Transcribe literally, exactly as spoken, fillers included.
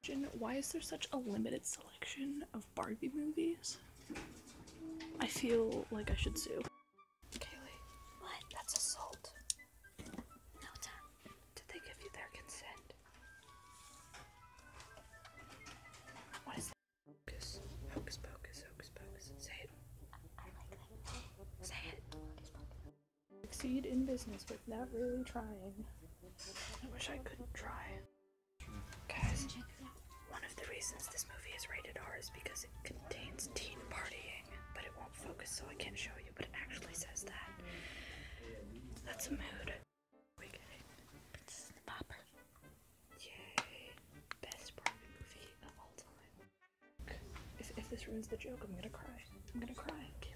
Why is there such a limited selection of Barbie movies? I feel like I should sue. Kaylee. What? That's assault. No, it's not. Did they give you their consent? What is that? Focus. Hocus pocus, hocus pocus. Say it. I like that. Say it. Succeed in business without really trying. I wish I could try. Guys, one of the reasons this movie is rated R is because it contains teen partying, but it won't focus, so I can't show you, but it actually says that. That's a mood. We get it. This is the popper. Yay. Best Barbie movie of all time. If, if this ruins the joke, I'm gonna cry. I'm gonna cry.